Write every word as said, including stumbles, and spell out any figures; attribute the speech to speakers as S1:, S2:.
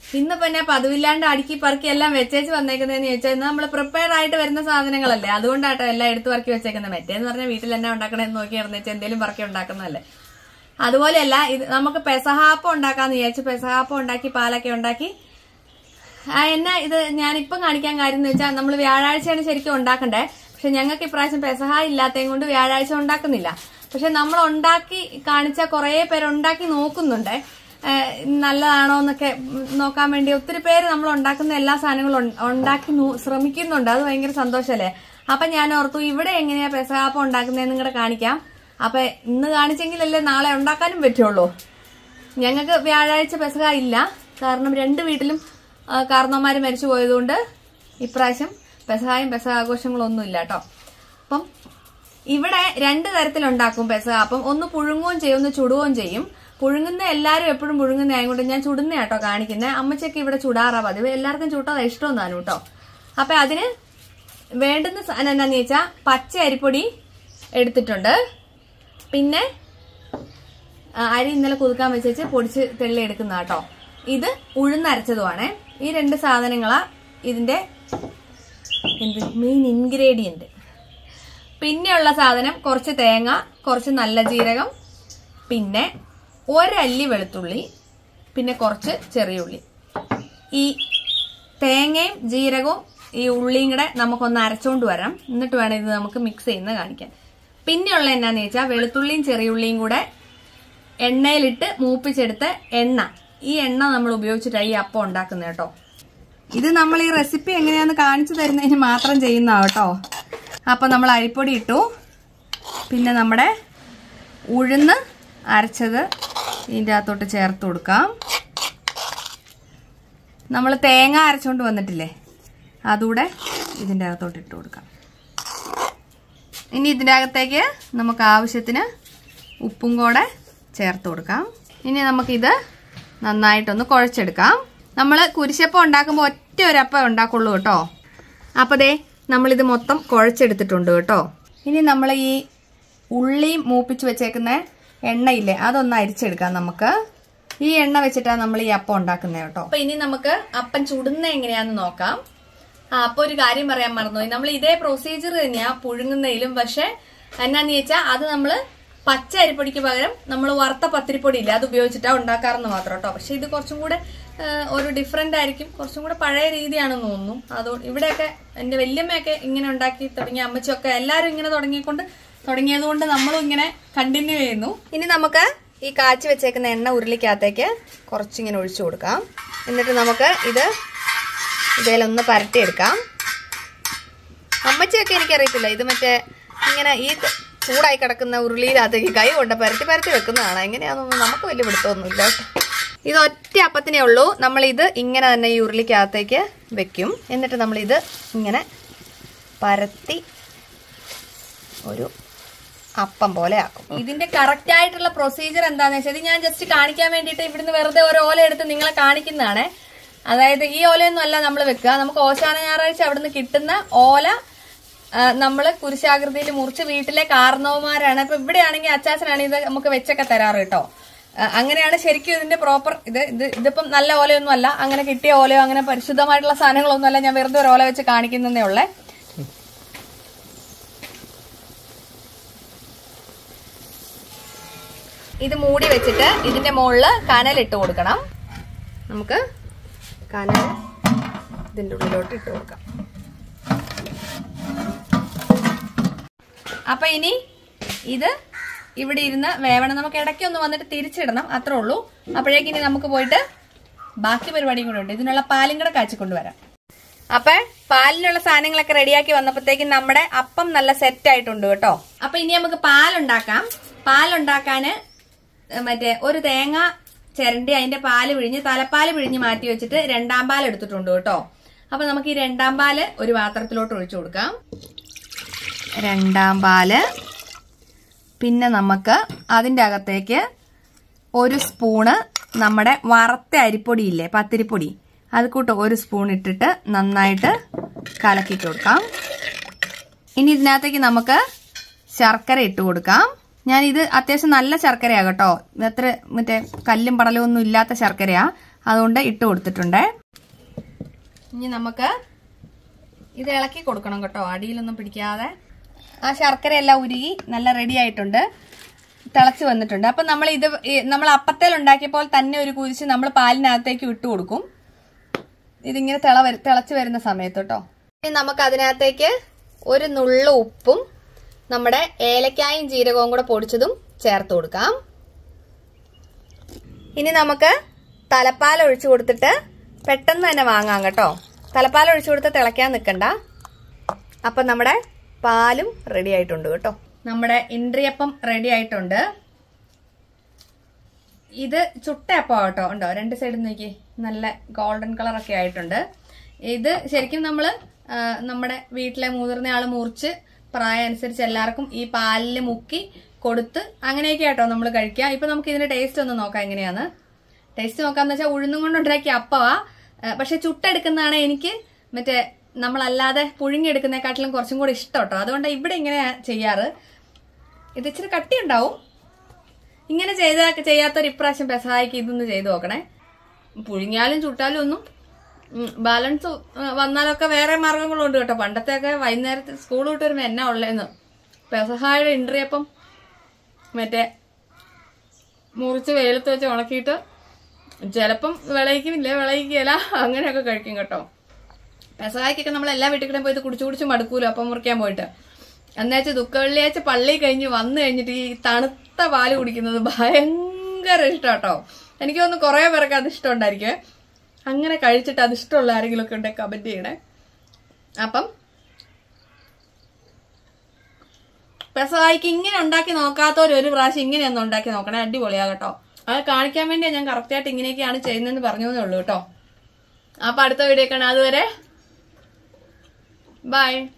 S1: ഇന്ന് പിന്നെ പതിവില്ലാണ്ട് അടുക്കി പറക്കി എല്ലാം വെച്ചേച്ച് വന്നേക്കുന്നതെന്ന് ചോദിച്ചാൽ ഇന്ന് നമ്മൾ പ്രിപ്പയർ ആയിട്ട് വരുന്ന സാധനങ്ങളല്ലേ, അതുകൊണ്ടാട്ടോ എല്ലാം എടുത്ത് പറക്കി വെച്ചേക്കുന്നത്. മറ്റേന്ന് പറഞ്ഞാൽ വീട്ടിൽ എന്നാ ഉണ്ടാക്കണമെന്ന് നോക്കി ഇറങ്ങിച്ച് എന്തെങ്കിലും പറക്കി ഉണ്ടാക്കുന്നതല്ലേ. അതുപോലെയല്ല ഇത് നമുക്ക് പെസഹാപ്പം ഉണ്ടാക്കാന്ന് വിചാരിച്ചു. പെസഹാപ്പം ഉണ്ടാക്കി പാലൊക്കെ ഉണ്ടാക്കി. എന്നാ ഇത് ഞാനിപ്പം കാണിക്കാൻ കാര്യം എന്ന് വെച്ചാൽ നമ്മൾ വ്യാഴാഴ്ചയാണ് ശരിക്കും ഉണ്ടാക്കണ്ടേ. പക്ഷെ ഞങ്ങൾക്ക് ഇപ്രാവശ്യം പെസഹ ഇല്ലാത്തതും കൊണ്ട് വ്യാഴാഴ്ച ഉണ്ടാക്കുന്നില്ല. പക്ഷെ നമ്മൾ ഉണ്ടാക്കി കാണിച്ച കുറെ പേരുണ്ടാക്കി നോക്കുന്നുണ്ട്, നല്ലതാണോ എന്നൊക്കെ നോക്കാൻ വേണ്ടി. ഒത്തിരി പേര് നമ്മൾ ഉണ്ടാക്കുന്ന എല്ലാ സാധനങ്ങളും ഉണ്ടാക്കി ശ്രമിക്കുന്നുണ്ട്. അത് ഭയങ്കര സന്തോഷമല്ലേ. അപ്പൊ ഞാൻ ഓർത്തു ഇവിടെ എങ്ങനെയാ പെസഹാപ്പം ഉണ്ടാക്കുന്നതെന്ന് കൂടെ കാണിക്കാം. അപ്പൊ ഇന്ന് കാണിച്ചെങ്കിലല്ലേ നാളെ ഉണ്ടാക്കാനും പറ്റുള്ളൂ. ഞങ്ങൾക്ക് വ്യാഴാഴ്ച പെസഹ ഇല്ല, കാരണം രണ്ട് വീട്ടിലും കാരണവന്മാര് മരിച്ചു പോയതുകൊണ്ട് ഇപ്രാവശ്യം പെസഹായും പെസഹ ആഘോഷങ്ങളൊന്നും ഇല്ല കേട്ടോ. അപ്പം ഇവിടെ രണ്ട് തരത്തിലുണ്ടാക്കും പെസഹ. അപ്പം ഒന്ന് പുഴുങ്ങുകയും ചെയ്യും, ഒന്ന് ചുടുകയും ചെയ്യും. പുഴുങ്ങുന്ന എല്ലാരും എപ്പോഴും പുഴുങ്ങുന്ന ആയതുകൊണ്ട് ഞാൻ ചുടുന്ന കേട്ടോ കാണിക്കുന്നത്. അമ്മച്ചൊക്കെ ഇവിടെ ചുടാറാ പതിവ്, എല്ലാവർക്കും ചുട്ടത് ഇഷ്ടമൊന്നാണ് കേട്ടോ. അപ്പൊ അതിന് വേണ്ടുന്ന സാധനം എന്താന്ന് ചോദിച്ചാൽ പച്ച അരിപ്പൊടി എടുത്തിട്ടുണ്ട്, പിന്നെ അരി ഇന്നലെ കുതുക്കാൻ വെച്ച് പൊടിച്ച് തെള്ളി എടുക്കുന്ന കേട്ടോ. ഇത് ഉഴുന്നരച്ചതുമാണ്. ഈ രണ്ട് സാധനങ്ങളാ ഇതിന്റെ എന്ത് മെയിൻ ഇൻഗ്രീഡിയന്റ്. പിന്നെയുള്ള സാധനം കുറച്ച് തേങ്ങ, കുറച്ച് നല്ല ജീരകം, പിന്നെ ഒരല്ലി വെളുത്തുള്ളി, പിന്നെ കുറച്ച് ചെറിയ ഉള്ളി. ഈ തേങ്ങയും ജീരകവും ഈ ഉള്ളിയും കൂടെ നമുക്കൊന്ന് അരച്ചോണ്ട് വരാം, എന്നിട്ട് വേണം ഇത് നമുക്ക് മിക്സ് ചെയ്യുന്ന കാണിക്കാൻ. പിന്നെയുള്ള എന്നാന്ന് വെച്ചാൽ വെളുത്തുള്ളിയും ചെറിയുള്ളിയും കൂടെ എണ്ണയിലിട്ട് മൂപ്പിച്ചെടുത്ത എണ്ണ. ഈ എണ്ണ നമ്മൾ ഉപയോഗിച്ചിട്ടാണ് ഈ അപ്പം ഉണ്ടാക്കുന്നത് കേട്ടോ. ഇത് നമ്മൾ ഈ റെസിപ്പി എങ്ങനെയാന്ന് കാണിച്ചു തരുന്നതിന് മാത്രം ചെയ്യുന്ന കേട്ടോ. അപ്പൊ നമ്മൾ അരിപ്പൊടി ഇട്ടു, പിന്നെ നമ്മുടെ ഉഴുന്ന് അരച്ചത് ഇതിൻ്റെ അകത്തോട്ട് ചേർത്ത് കൊടുക്കാം. നമ്മൾ തേങ്ങ അരച്ചോണ്ട് വന്നിട്ടില്ലേ, അതുകൂടെ ഇതിൻ്റെ അകത്തോട്ട് ഇട്ട് കൊടുക്കാം. ഇനി ഇതിൻ്റെ അകത്തേക്ക് നമുക്ക് ആവശ്യത്തിന് ഉപ്പും കൂടെ ചേർത്ത് കൊടുക്കാം. ഇനി നമുക്കിത് നന്നായിട്ടൊന്ന് കുഴച്ചെടുക്കാം. നമ്മൾ കുരിശപ്പം ഉണ്ടാക്കുമ്പോൾ ഒറ്റ ഒരപ്പം ഉണ്ടാക്കുള്ളൂ കേട്ടോ. അപ്പോൾ ദേ നമ്മളിത് മൊത്തം കുഴച്ചെടുത്തിട്ടുണ്ട് കേട്ടോ. ഇനി നമ്മൾ ഈ ഉള്ളി മൂപ്പിച്ച് വെച്ചേക്കുന്ന എണ്ണയില്ലേ, അതൊന്ന് അരിച്ചെടുക്കാം നമുക്ക്. ഈ എണ്ണ വെച്ചിട്ടാണ് നമ്മൾ ഈ അപ്പം ഉണ്ടാക്കുന്നത് കേട്ടോ. അപ്പൊ ഇനി നമുക്ക് അപ്പം ചുടുന്ന എങ്ങനെയാന്ന് നോക്കാം. ആ അപ്പൊ ഒരു കാര്യം പറയാൻ മറന്നുപോയി, നമ്മൾ ഇതേ പ്രൊസീജിയർ തന്നെയാ പുഴുങ്ങുന്നതിലും. പക്ഷെ എന്നാന്ന് ചോദിച്ചാൽ അത് നമ്മള് പച്ച അരിപ്പൊടിക്ക് പകരം നമ്മൾ വറുത്ത പത്തിരിപ്പൊടി ഇല്ല, അത് ഉപയോഗിച്ചിട്ടാ ഉണ്ടാക്കാറെന്ന് മാത്രം കേട്ടോ. പക്ഷെ ഇത് കുറച്ചും കൂടെ ഒരു ഡിഫറെന്റ് ആയിരിക്കും, കുറച്ചും കൂടെ പഴയ രീതിയാണെന്ന് തോന്നുന്നു. അതുകൊണ്ട് ഇവിടെയൊക്കെ എന്റെ വല്യമ്മയൊക്കെ ഇങ്ങനെ ഉണ്ടാക്കി തുടങ്ങി, അമ്മച്ചൊക്കെ എല്ലാരും ഇങ്ങനെ തുടങ്ങിക്കൊണ്ട് തുടങ്ങിയത് കൊണ്ട് നമ്മളും ഇങ്ങനെ കണ്ടിന്യൂ ചെയ്യുന്നു. ഇനി നമുക്ക് ഈ കാച്ചി വെച്ചേക്കുന്ന എണ്ണ ഉരുളിക്കകത്തേക്ക് കുറച്ചിങ്ങനെ ഒഴിച്ചു കൊടുക്കാം. എന്നിട്ട് നമുക്ക് ഇത് ഇതിലൊന്ന് പരട്ടിയെടുക്കാം. അമ്മച്ചിയൊക്കെ എനിക്കറിയത്തില്ല, ഇത് മറ്റേ ഇങ്ങനെ ഈ ചൂടായി കിടക്കുന്ന ഉരുളിയിലകത്തേക്ക് കൈ കൊണ്ട് പരട്ടി പരട്ടി വെക്കുന്നതാണ്. എങ്ങനെയാണെന്നൊന്നും നമുക്ക് വലിയ പിടുത്തമൊന്നുമില്ല. ഇത് ഒറ്റ അപ്പത്തിനേ ഉള്ളൂ. നമ്മളിത് ഇങ്ങനെ തന്നെ ഈ ഉരുളിക്കകത്തേക്ക് വെക്കും. എന്നിട്ട് നമ്മളിത് ഇങ്ങനെ പരത്തി ഒരു അപ്പം പോലെ ആക്കും. ഇതിന്റെ കറക്റ്റ് ആയിട്ടുള്ള പ്രൊസീജിയർ എന്താണെന്ന് വെച്ചാൽ ഞാൻ ജസ്റ്റ് കാണിക്കാൻ വേണ്ടിയിട്ട് ഇവിടുന്ന് വെറുതെ ഒരു ഓല എടുത്ത് നിങ്ങളെ കാണിക്കുന്നതാണ്. അതായത് ഈ ഓലയൊന്നും അല്ല നമ്മൾ വെക്കുക, നമുക്ക് ഓശാന ഞായറാഴ്ച അവിടുന്ന് കിട്ടുന്ന ഓല നമ്മള് കുരിശാകൃതിയിൽ മുറിച്ച് വീട്ടിലെ കാരണവന്മാരാണ്. ഇപ്പൊ ഇവിടെയാണെങ്കിൽ അച്ചാച്ചനാണ് ഇത് നമുക്ക് വെച്ചൊക്കെ തരാറ് കേട്ടോ. അങ്ങനെയാണ് ശരിക്കും ഇതിന്റെ പ്രോപ്പർ ഇത് ഇത് ഇതിപ്പം നല്ല ഓലയൊന്നും അല്ല, അങ്ങനെ കിട്ടിയ ഓലയോ അങ്ങനെ പരിശുദ്ധമായിട്ടുള്ള സാധനങ്ങളൊന്നും അല്ല. ഞാൻ വെറുതെ ഒരു ഓല വെച്ച് കാണിക്കുന്നതേ ഉള്ളേ. ഇത് മൂടി വെച്ചിട്ട് ഇതിന്റെ മുകളില് കനലിട്ട് കൊടുക്കണം. നമുക്ക് കനൽ ഇതിന്റെ ഉള്ളിലോട്ട് ഇട്ട് കൊടുക്കാം. അപ്പൊ ഇനി ഇത് ഇവിടെ ഇരുന്ന് വേവണം. നമുക്ക് ഇടയ്ക്ക് ഒന്ന് വന്നിട്ട് തിരിച്ചിടണം, അത്രേ ഉള്ളൂ. അപ്പോഴേക്കും ഇനി നമുക്ക് പോയിട്ട് ബാക്കി പരിപാടിയും കൂടെ ഉണ്ട്. ഇതിനുള്ള പാലും കൂടെ കാച്ചിക്കൊണ്ടുവരാം. അപ്പൊ പാലിനുള്ള സാധനങ്ങളൊക്കെ റെഡിയാക്കി വന്നപ്പോഴത്തേക്കും നമ്മുടെ അപ്പം നല്ല സെറ്റ് ആയിട്ടുണ്ട് കേട്ടോ. അപ്പൊ ഇനി നമുക്ക് പാലുണ്ടാക്കാം. പാലുണ്ടാക്കാന് മറ്റേ ഒരു തേങ്ങ ചിരണ്ടി അതിന്റെ പാല് പിഴിഞ്ഞ് തലപ്പാല് പിഴിഞ്ഞ് മാറ്റി വെച്ചിട്ട് രണ്ടാം പാൽ എടുത്തിട്ടുണ്ട് കേട്ടോ. അപ്പൊ നമുക്ക് ഈ രണ്ടാം പാല് ഒരു പാത്രത്തിലോട്ട് ഒഴിച്ചു കൊടുക്കാം. രണ്ടാം പാല്, പിന്നെ നമുക്ക് അതിന്റെ അകത്തേക്ക് ഒരു സ്പൂണ് നമ്മുടെ വറുത്ത അരിപ്പൊടിയില്ലേ, പത്തിരിപ്പൊടി, അത് കൂട്ട് ഒരു സ്പൂൺ ഇട്ടിട്ട് നന്നായിട്ട് കലക്കി കൊടുക്കാം. ഇനി ഇതിനകത്തേക്ക് നമുക്ക് ശർക്കര ഇട്ട് കൊടുക്കാം. ഞാൻ ഇത് അത്യാവശ്യം നല്ല ശർക്കരയാ കേട്ടോ, അത്ര മറ്റേ കല്ലും പടലും ഒന്നും ഇല്ലാത്ത ശർക്കരയാ. അതുകൊണ്ട് ഇട്ട് കൊടുത്തിട്ടുണ്ട്. ഇനി നമുക്ക് ഇത് ഇളക്കി കൊടുക്കണം കേട്ടോ, അടിയിലൊന്നും പിടിക്കാതെ. ആ ശർക്കരയെല്ലാം ഉരുകി നല്ല റെഡി ആയിട്ടുണ്ട്, തിളച്ച് വന്നിട്ടുണ്ട്. അപ്പം നമ്മൾ ഇത് നമ്മൾ അപ്പത്തേൽ ഉണ്ടാക്കിയപ്പോൾ തന്നെ ഒരു കുരിശ് നമ്മൾ പാലിനകത്തേക്ക് ഇട്ട് കൊടുക്കും, ഇതിങ്ങനെ തിള തിളച്ച് വരുന്ന സമയത്ത് കേട്ടോ. ഇനി നമുക്ക് അതിനകത്തേക്ക് ഒരു നുള്ളു ഉപ്പും നമ്മുടെ ഏലക്കായും ജീരകവും കൂടെ പൊടിച്ചതും ചേർത്ത് കൊടുക്കാം. ഇനി നമുക്ക് തലപ്പാൽ ഒഴിച്ചു കൊടുത്തിട്ട് പെട്ടെന്ന് തന്നെ വാങ്ങാം കേട്ടോ. തലപ്പാൽ ഒഴിച്ചു കൊടുത്ത് തിളയ്ക്കാൻ നിൽക്കണ്ട. അപ്പം നമ്മുടെ പാലും റെഡി ആയിട്ടുണ്ട് കേട്ടോ. നമ്മുടെ ഇൻട്രിയപ്പം റെഡി ആയിട്ടുണ്ട്. ഇത് ചുട്ടപ്പം കേട്ടോ, ഉണ്ടോ രണ്ട് സൈഡിൽ നോക്കി നല്ല ഗോൾഡൻ കളറൊക്കെ ആയിട്ടുണ്ട്. ഇത് ശരിക്കും നമ്മൾ നമ്മുടെ വീട്ടിലെ മുതിർന്ന ആള് മുറിച്ച് പ്രായം അനുസരിച്ച് എല്ലാവർക്കും ഈ പാലിൽ മുക്കി കൊടുത്ത് അങ്ങനെയൊക്കെ ആട്ടോ നമ്മൾ കഴിക്കുക. ഇപ്പൊ നമുക്ക് ഇതിന്റെ ടേസ്റ്റ് ഒന്ന് നോക്കാം എങ്ങനെയാന്ന്. ടേസ്റ്റ് നോക്കാന്ന് വെച്ചാൽ ഉഴുന്നും കൊണ്ടുണ്ടാക്കിയ അപ്പവാ, പക്ഷെ ചുട്ടെടുക്കുന്നതാണ് എനിക്ക് മറ്റേ നമ്മളല്ലാതെ പുഴുങ്ങിയെടുക്കുന്നതിനെക്കാട്ടിലും കുറച്ചും കൂടി ഇഷ്ടം കേട്ടോ. അതുകൊണ്ട് ഇവിടെ ഇങ്ങനെ ചെയ്യാറ്. ഇത് ഇച്ചിരി കട്ടി ഉണ്ടാവും. ഇങ്ങനെ ചെയ്ത ചെയ്യാത്തൊരു ഇപ്രാവശ്യം പെസഹായിക്ക് ഇതൊന്ന് ചെയ്ത് നോക്കണേ. പുഴുങ്ങിയാലും ചുട്ടാലും ഒന്നും ബാലൻസ് വന്നാലൊക്കെ വേറെ മാർഗങ്ങളുണ്ട് കേട്ടോ. പണ്ടത്തെയൊക്കെ വൈകുന്നേരത്ത് സ്കൂൾ വിട്ട് വരുമ്പോൾ എന്നാ ഉള്ളതെന്ന്. പെസഹായുടെ ഇൻട്രിയപ്പം മറ്റേ മുറിച്ച് വെയിലത്ത് വെച്ച് ഉണക്കിയിട്ട് ചിലപ്പം വിളയിക്കുന്നില്ല വിളയിക്കല അങ്ങനെയൊക്കെ കഴിക്കും കേട്ടോ. പെസഹായ്ക്കൊക്കെ നമ്മൾ എല്ലാ വീട്ടിലും പോയിട്ട് കുടിച്ചു കുടിച്ച് മടുക്കൂലോ അപ്പം മുറിക്കാൻ പോയിട്ട്. എന്നുവെച്ചാൽ ദുഃഖ വെള്ളിയാഴ്ച പള്ളി കഴിഞ്ഞ് വന്നു കഴിഞ്ഞിട്ട് ഈ തണുത്ത പാല് കുടിക്കുന്നത് ഭയങ്കര ഇഷ്ടം കേട്ടോ. എനിക്ക് തോന്നുന്നു കുറെ പേർക്ക് അത് ഇഷ്ടം ഉണ്ടായിരിക്കും. അങ്ങനെ കഴിച്ചിട്ട് അത് ഇഷ്ടമുള്ള ആരെങ്കിലും ഒക്കെ ഉണ്ടെങ്കിൽ കമന്റ് ചെയ്യണേ. അപ്പം പെസഹായ്ക്ക് ഇങ്ങനെ ഉണ്ടാക്കി നോക്കാത്തവർ ഒരു പ്രാവശ്യം ഇങ്ങനെയൊന്നും ഉണ്ടാക്കി നോക്കണേ, അടിപൊളിയാകട്ടോ. അത് കാണിക്കാൻ വേണ്ടിയാണ് ഞാൻ കറക്റ്റായിട്ട് ഇങ്ങനെയൊക്കെയാണ് ചെയ്യുന്നതെന്ന് പറഞ്ഞതേ ഉള്ളൂ കേട്ടോ. അപ്പൊ അടുത്ത വീഡിയോ കാണാം, അതുവരെ ബൈ.